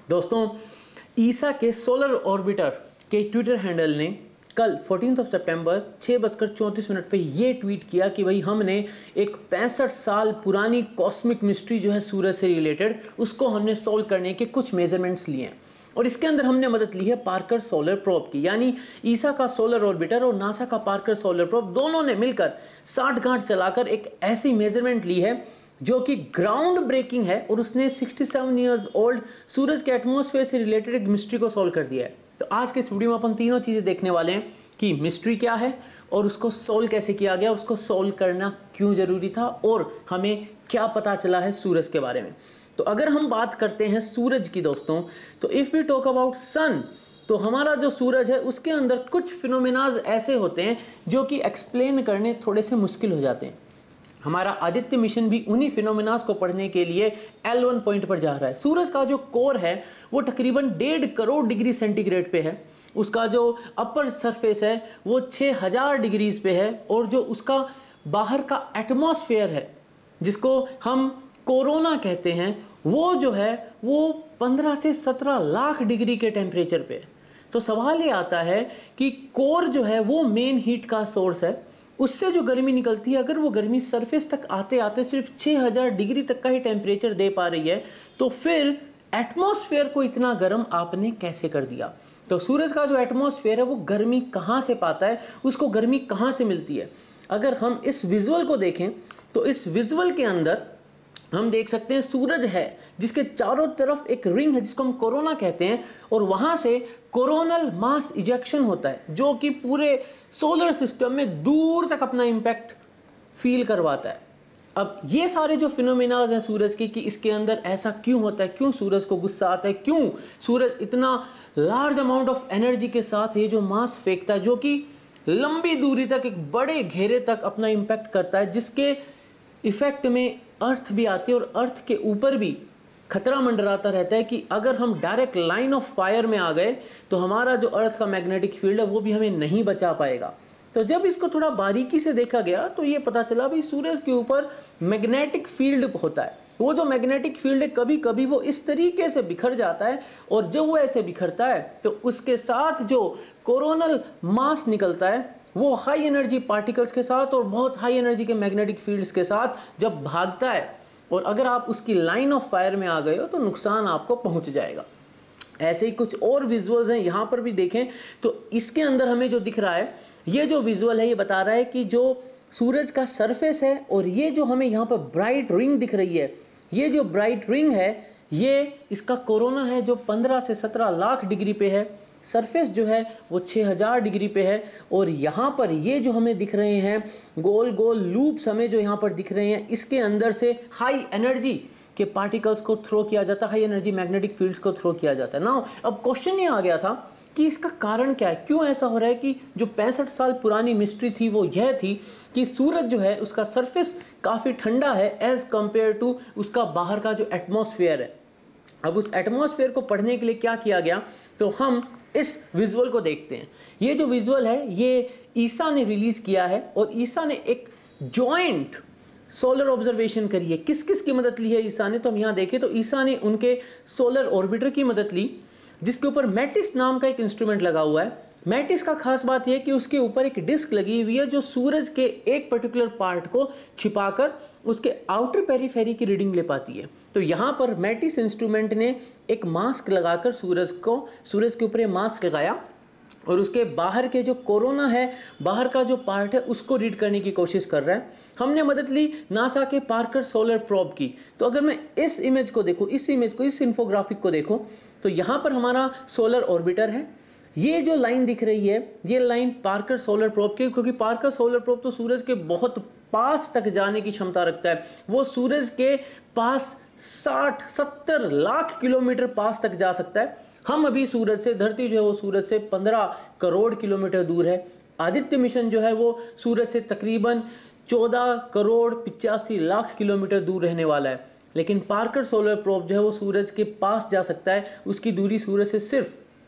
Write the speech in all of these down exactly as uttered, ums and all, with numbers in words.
दोस्तों, ईसा के solar orbiter के ट्विटर हैंडल ने कल चौदह ऑफ सितंबर छः बजकर चौंतीस मिनट पे ये ट्वीट किया कि भाई हमने एक पैंसठ साल पुरानी कॉस्मिक मिस्ट्री जो है सूरज से रिलेटेड, उसको हमने सोल्व करने के कुछ मेजरमेंट्स लिए हैं और इसके अंदर हमने मदद ली है पार्कर सोलर प्रोब की। यानी ईसा का सोलर ऑर्बिटर और नासा का पार्कर सोलर प्रोब दोनों ने मिलकर साठ गांठ चलाकर एक ऐसी मेजरमेंट ली है जो कि ग्राउंड ब्रेकिंग है और उसने सड़सठ इयर्स ओल्ड सूरज के एटमॉस्फेयर से रिलेटेड एक मिस्ट्री को सॉल्व कर दिया है। तो आज के इस वीडियो में अपन तीनों चीजें देखने वाले हैं कि मिस्ट्री क्या है और उसको सॉल्व कैसे किया गया, उसको सॉल्व करना क्यों जरूरी था और हमें क्या पता चला है सूरज के बारे में। तो अगर हम बात करते हैं सूरज की दोस्तों, तो if we talk about sun, तो हमारा जो सूरज है उसके अंदर कुछ फिनोमेनाज ऐसे होते हैं जो कि एक्सप्लेन करने थोड़े से मुश्किल हो जाते हैं। हमारा आदित्य मिशन भी उन्हीं फिनोमेनाज को पढ़ने के लिए एल वन पॉइंट पर जा रहा है। सूरज का जो कोर है वो तकरीबन डेढ़ करोड़ डिग्री सेंटीग्रेड पे है, उसका जो अपर सरफेस है वो छः हजार डिग्रीज पे है और जो उसका बाहर का एटमॉस्फेयर है जिसको हम कोरोना कहते हैं, वो जो है वो पंद्रह से सत्रह लाख डिग्री के टेम्परेचर पे है। तो सवाल ये आता है कि कोर जो है वो मेन हीट का सोर्स है, उससे जो गर्मी निकलती है अगर वो गर्मी सरफेस तक आते आते सिर्फ छः हजार डिग्री तक का ही टेम्परेचर दे पा रही है, तो फिर एटमॉस्फेयर को इतना गर्म आपने कैसे कर दिया। तो सूरज का जो एटमॉस्फेयर है वो गर्मी कहाँ से पाता है, उसको गर्मी कहाँ से मिलती है। अगर हम इस विजुअल को देखें तो इस विजुअल के अंदर हम देख सकते हैं सूरज है जिसके चारों तरफ एक रिंग है जिसको हम कोरोना कहते हैं और वहां से कोरोनल मास इजेक्शन होता है जो कि पूरे सोलर सिस्टम में दूर तक अपना इंपैक्ट फील करवाता है। अब ये सारे जो फिनोमेनाज हैं सूरज के कि इसके अंदर ऐसा क्यों होता है, क्यों सूरज को गुस्सा आता है, क्यों सूरज इतना लार्ज अमाउंट ऑफ एनर्जी के साथ ये जो मास फेंकता है जो कि लंबी दूरी तक एक बड़े घेरे तक अपना इंपैक्ट करता है, जिसके इफेक्ट में अर्थ भी आती है और अर्थ के ऊपर भी खतरा मंडराता रहता है कि अगर हम डायरेक्ट लाइन ऑफ फायर में आ गए तो हमारा जो अर्थ का मैग्नेटिक फील्ड है वो भी हमें नहीं बचा पाएगा। तो जब इसको थोड़ा बारीकी से देखा गया तो ये पता चला भाई सूरज के ऊपर मैग्नेटिक फील्ड होता है। वो जो मैग्नेटिक फील्ड है कभी कभी वो इस तरीके से बिखर जाता है और जब वो ऐसे बिखरता है तो उसके साथ जो कोरोनल मास निकलता है वो हाई एनर्जी पार्टिकल्स के साथ और बहुत हाई एनर्जी के मैग्नेटिक फील्ड्स के साथ जब भागता है और अगर आप उसकी लाइन ऑफ फायर में आ गए हो तो नुकसान आपको पहुंच जाएगा। ऐसे ही कुछ और विजुअल्स हैं, यहाँ पर भी देखें तो इसके अंदर हमें जो दिख रहा है, ये जो विजुअल है ये बता रहा है कि जो सूरज का सरफेस है और ये जो हमें यहाँ पर ब्राइट रिंग दिख रही है, ये जो ब्राइट रिंग है ये इसका कोरोना है जो पंद्रह से सत्रह लाख डिग्री पे है, सरफेस जो है वो छः हजार डिग्री पे है और यहाँ पर ये जो हमें दिख रहे हैं गोल गोल लूप्स हमें जो यहाँ पर दिख रहे हैं, इसके अंदर से हाई एनर्जी के पार्टिकल्स को थ्रो किया जाता है, हाई एनर्जी मैग्नेटिक फील्ड्स को थ्रो किया जाता है ना। अब क्वेश्चन ये आ गया था कि इसका कारण क्या है, क्यों ऐसा हो रहा है कि जो पैंसठ साल पुरानी मिस्ट्री थी वो यह थी कि सूरज जो है उसका सरफेस काफ़ी ठंडा है एज कंपेयर टू उसका बाहर का जो एटमॉस्फेयर है। अब उस एटमॉस्फेयर को पढ़ने के लिए क्या किया गया, तो हम इस विजुअल को देखते हैं। ये जो विजुअल है ये ईसा ने रिलीज किया है और ईसा ने एक जॉइंट सोलर ऑब्जर्वेशन करी है। किस किस की मदद ली है ईसा ने, तो हम यहाँ देखें तो ईसा ने उनके सोलर ऑर्बिटर की मदद ली जिसके ऊपर मैटिस नाम का एक इंस्ट्रूमेंट लगा हुआ है। मैटिस का खास बात यह है कि उसके ऊपर एक डिस्क लगी हुई है जो सूरज के एक पर्टिकुलर पार्ट को छिपाकर उसके आउटर पेरीफेरी की रीडिंग ले पाती है। तो यहाँ पर मैटिस इंस्ट्रूमेंट ने एक मास्क लगाकर सूरज को सूरज के ऊपर मास्क लगाया और उसके बाहर के जो कोरोना है, बाहर का जो पार्ट है उसको रीड करने की कोशिश कर रहा है। हमने मदद ली नासा के पार्कर सोलर प्रोब की। तो अगर मैं इस इमेज को देखूँ, इस इमेज को, इस इन्फोग्राफिक को देखूँ तो यहाँ पर हमारा सोलर ऑर्बिटर है। ये जो लाइन दिख रही है ये लाइन पार्कर सोलर प्रोब की, क्योंकि पार्कर सोलर प्रोब तो सूरज के बहुत पास तक जाने की क्षमता रखता है। वो सूरज के पास साठ सत्तर लाख किलोमीटर पास तक जा सकता है। हम अभी सूरज से, धरती जो है वो सूरज से पंद्रह करोड़ किलोमीटर दूर है। आदित्य मिशन जो है वो सूरज से तकरीबन चौदह करोड़ पिचासी लाख किलोमीटर दूर रहने वाला है। लेकिन पार्कर सोलर प्रोब जो है वो सूरज के पास जा सकता है। उसकी दूरी सूरज से सिर्फ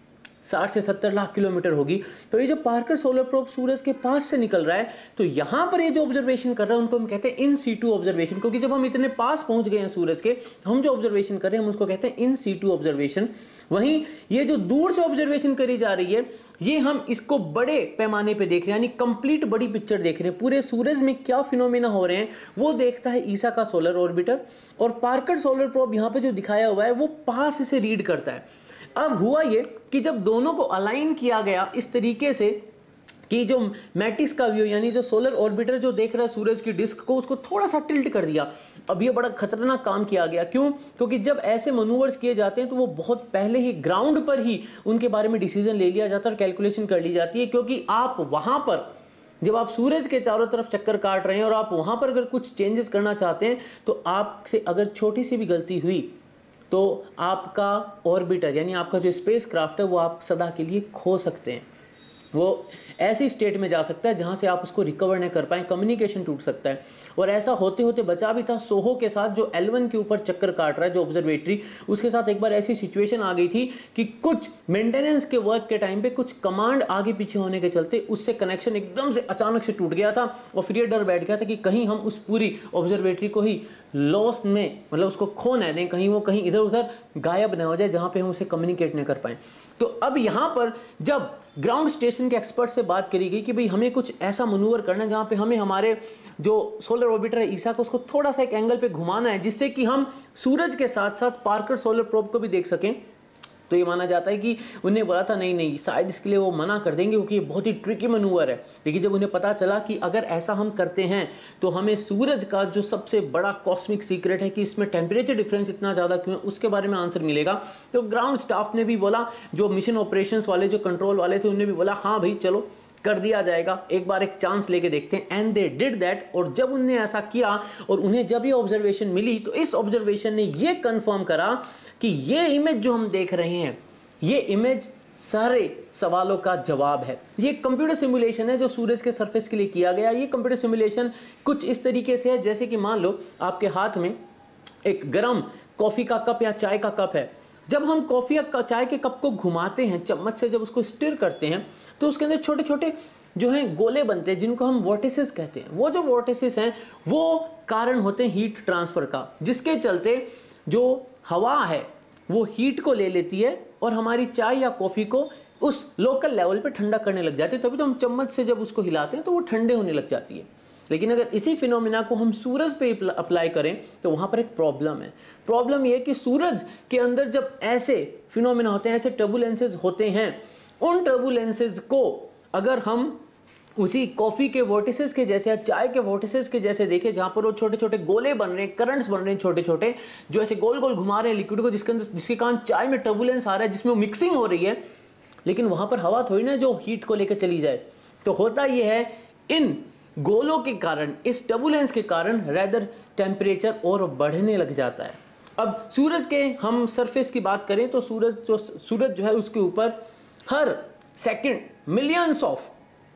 साठ से सत्तर लाख किलोमीटर होगी। तो ये जो पार्कर सोलर प्रोब सूरज के पास से निकल रहा है, तो यहाँ पर ये जो ऑब्जर्वेशन कर रहा है उनको हम कहते हैं इन सीटू ऑब्जर्वेशन, क्योंकि जब हम इतने पास पहुंच गए हैं सूरज के, हम जो ऑब्जर्वेशन कर रहे हैं हम उसको कहते हैं इन सीटू ऑब्जर्वेशन। वहीं ये जो दूर से ऑब्जर्वेशन करी जा रही है, ये हम इसको बड़े पैमाने पे देख रहे हैं, यानी कंप्लीट बड़ी पिक्चर देख रहे हैं, पूरे सूरज में क्या फिनोमेना हो रहे हैं वो देखता है ईसा का सोलर ऑर्बिटर। और पार्कर सोलर प्रोब यहाँ पे जो दिखाया हुआ है वो पास से रीड करता है। अब हुआ ये कि जब दोनों को अलाइन किया गया इस तरीके से कि जो मैटिस का व्यू, यानी जो सोलर ऑर्बिटर जो देख रहा है सूरज की डिस्क को, उसको थोड़ा सा टिल्ट कर दिया। अब ये बड़ा खतरनाक काम किया गया। क्यों? क्योंकि जब ऐसे मनूवर्स किए जाते हैं तो वो बहुत पहले ही ग्राउंड पर ही उनके बारे में डिसीजन ले लिया जाता है और कैलकुलेशन कर ली जाती है। क्योंकि आप वहां पर जब आप सूरज के चारों तरफ चक्कर काट रहे हैं और आप वहां पर अगर कुछ चेंजेस करना चाहते हैं तो आपसे अगर छोटी सी भी गलती हुई तो आपका ऑर्बिटर यानी आपका जो स्पेस क्राफ्ट है वो आप सदा के लिए खो सकते हैं। वो ऐसी स्टेट में जा सकता है जहां से आप उसको रिकवर नहीं कर पाए, कम्युनिकेशन टूट सकता है। और ऐसा होते होते बचा भी था सोहो के साथ, जो एल वन के ऊपर चक्कर काट रहा है, जो ऑब्जर्वेटरी, उसके साथ एक बार ऐसी सिचुएशन आ गई थी कि कुछ मेंटेनेंस के वर्क के टाइम पे कुछ कमांड आगे पीछे होने के चलते उससे कनेक्शन एकदम से अचानक से टूट गया था और फिर ये डर बैठ गया था कि कहीं हम उस पूरी ऑब्जर्वेटरी को ही लॉस में, मतलब उसको खो न दें, कहीं वो कहीं इधर उधर गायब न हो जाए जहां पे हम उसे कम्युनिकेट न कर पाए। तो अब यहाँ पर जब ग्राउंड स्टेशन के एक्सपर्ट से बात करी गई कि भाई हमें कुछ ऐसा मनूवर करना है जहाँ पे हमें हमारे जो सोलर ऑर्बिटर है ईसा को, उसको थोड़ा सा एक एंगल पे घुमाना है जिससे कि हम सूरज के साथ साथ पार्कर सोलर प्रोब को भी देख सकें। तो ये माना जाता है कि उन्हें बोला था नहीं नहीं शायद इसके लिए वो मना कर देंगे क्योंकि ये बहुत ही ट्रिकी मनूवर है। लेकिन जब उन्हें पता चला कि अगर ऐसा हम करते हैं तो हमें सूरज का जो सबसे बड़ा कॉस्मिक सीक्रेट है कि इसमें टेम्परेचर डिफरेंस इतना ज़्यादा क्यों है, उसके बारे में आंसर मिलेगा। तो ग्राउंड स्टाफ ने भी बोला, जो मिशन ऑपरेशंस वाले, जो कंट्रोल वाले थे, उन्होंने भी बोला हाँ भाई चलो कर दिया जाएगा, एक बार एक चांस लेके देखते हैं। And they did that. और जब उन्होंने ऐसा किया और उन्हें जब ये ऑब्जर्वेशन मिली तो इस ऑब्जर्वेशन ने ये कंफर्म करा कि ये इमेज जो हम देख रहे हैं ये इमेज सारे सवालों का जवाब है। ये कंप्यूटर सिमुलेशन है जो सूरज के सरफेस के लिए किया गया। ये कंप्यूटर सिमुलेशन कुछ इस तरीके से है जैसे कि मान लो आपके हाथ में एक गर्म कॉफी का कप या चाय का कप है। जब हम कॉफी या चाय के कप को घुमाते हैं चम्मच से, जब उसको स्टिर करते हैं तो उसके अंदर छोटे छोटे जो हैं गोले बनते हैं जिनको हम वोर्टिसेस कहते हैं। वो जो वोर्टिसेस हैं वो कारण होते हैं हीट ट्रांसफर का, जिसके चलते जो हवा है वो हीट को ले लेती है और हमारी चाय या कॉफ़ी को उस लोकल लेवल पे ठंडा करने लग जाती है। तभी तो हम चम्मच से जब उसको हिलाते हैं तो वो ठंडे होने लग जाती है। लेकिन अगर इसी फिनोमिना को हम सूरज पे अप्लाई करें तो वहाँ पर एक प्रॉब्लम है। प्रॉब्लम ये कि सूरज के अंदर जब ऐसे फिनोमिना होते हैं, ऐसे टर्बुलेंसेज होते हैं, उन टर्बुलेंसेज को अगर हम उसी कॉफ़ी के वोर्टिसेस के जैसे या चाय के वोर्टिसेस के जैसे देखें, जहाँ पर वो छोटे छोटे गोले बन रहे हैं, करंट्स बन रहे हैं छोटे छोटे, जो ऐसे गोल गोल घुमा रहे हैं लिक्विड को, जिसके अंदर जिसके कारण चाय में टर्बुलेंस आ रहा है, जिसमें वो मिक्सिंग हो रही है, लेकिन वहाँ पर हवा थोड़ी ना जो हीट को लेकर चली जाए। तो होता ये है इन गोलों के कारण, इस टर्बुलेंस के कारण रेदर टेम्परेचर और बढ़ने लग जाता है। अब सूरज के हम सरफेस की बात करें तो सूरज जो सूरज जो है उसके ऊपर हर सेकेंड मिलियंस ऑफ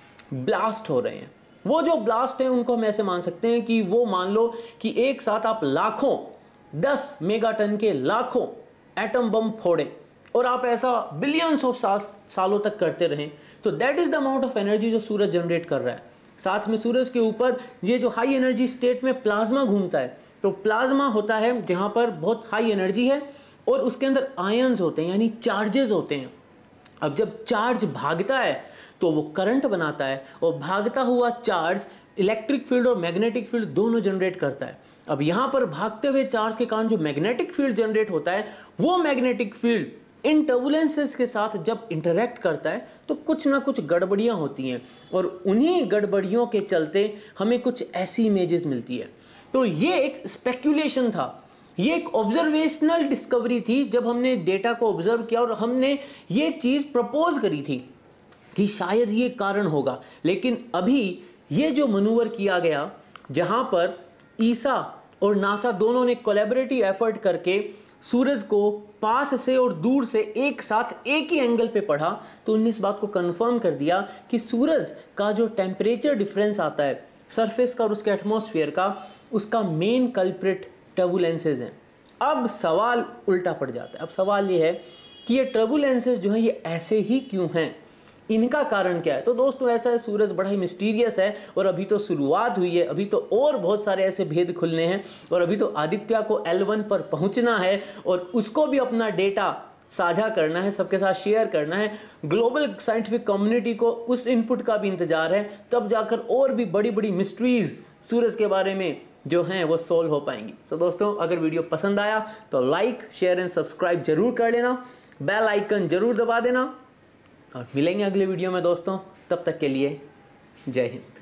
ब्लास्ट हो रहे हैं। वो जो ब्लास्ट हैं उनको हम ऐसे मान सकते हैं कि वो मान लो कि एक साथ आप लाखों, दस मेगाटन के लाखों एटम बम फोड़े और आप ऐसा बिलियंस ऑफ साल, सालों तक करते रहें, तो that is the amount of energy जो सूरज जनरेट कर रहा है। साथ में सूरज के ऊपर ये जो हाई एनर्जी स्टेट में प्लाज्मा घूमता है, तो प्लाज्मा होता है जहां पर बहुत हाई एनर्जी है और उसके अंदर आयन्स होते हैं यानी चार्जेस होते हैं। अब जब चार्ज भागता है तो वो करंट बनाता है और भागता हुआ चार्ज इलेक्ट्रिक फील्ड और मैग्नेटिक फील्ड दोनों जनरेट करता है। अब यहाँ पर भागते हुए चार्ज के कारण जो मैग्नेटिक फील्ड जनरेट होता है, वो मैग्नेटिक फील्ड इन टर्बुलेंसेस के साथ जब इंटरेक्ट करता है तो कुछ ना कुछ गड़बड़ियाँ होती हैं और उन्हीं गड़बड़ियों के चलते हमें कुछ ऐसी इमेजेस मिलती है। तो ये एक स्पेक्यूलेशन था, ये एक ऑब्जर्वेशनल डिस्कवरी थी जब हमने डेटा को ऑब्जर्व किया और हमने ये चीज़ प्रपोज करी थी कि शायद ये कारण होगा। लेकिन अभी ये जो मनूवर किया गया जहां पर ईसा और नासा दोनों ने कोलैबोरेटिव एफर्ट करके सूरज को पास से और दूर से एक साथ एक ही एंगल पे पढ़ा, तो उन्होंने इस बात को कंफर्म कर दिया कि सूरज का जो टेम्परेचर डिफरेंस आता है सरफेस का और उसके एटमॉस्फेयर का, उसका मेन कल्प्रिट टर्बुलेंसेज हैं। अब सवाल उल्टा पड़ जाता है। अब सवाल ये है कि ये टर्बुलेंसेस जो है ये ऐसे ही क्यों हैं, इनका कारण क्या है। तो दोस्तों ऐसा है, सूरज बड़ा ही मिस्टीरियस है और अभी तो शुरुआत हुई है, अभी तो और बहुत सारे ऐसे भेद खुलने हैं और अभी तो आदित्य को एल वन पर पहुंचना है और उसको भी अपना डेटा साझा करना है, सबके साथ शेयर करना है। ग्लोबल साइंटिफिक कम्युनिटी को उस इनपुट का भी इंतजार है, तब जाकर और भी बड़ी बड़ी मिस्ट्रीज सूरज के बारे में जो हैं वो सोल्व हो पाएंगी। सो so, दोस्तों अगर वीडियो पसंद आया तो लाइक शेयर एंड सब्सक्राइब जरूर कर लेना, बेल आइकन जरूर दबा देना और मिलेंगे अगले वीडियो में दोस्तों। तब तक के लिए जय हिंद।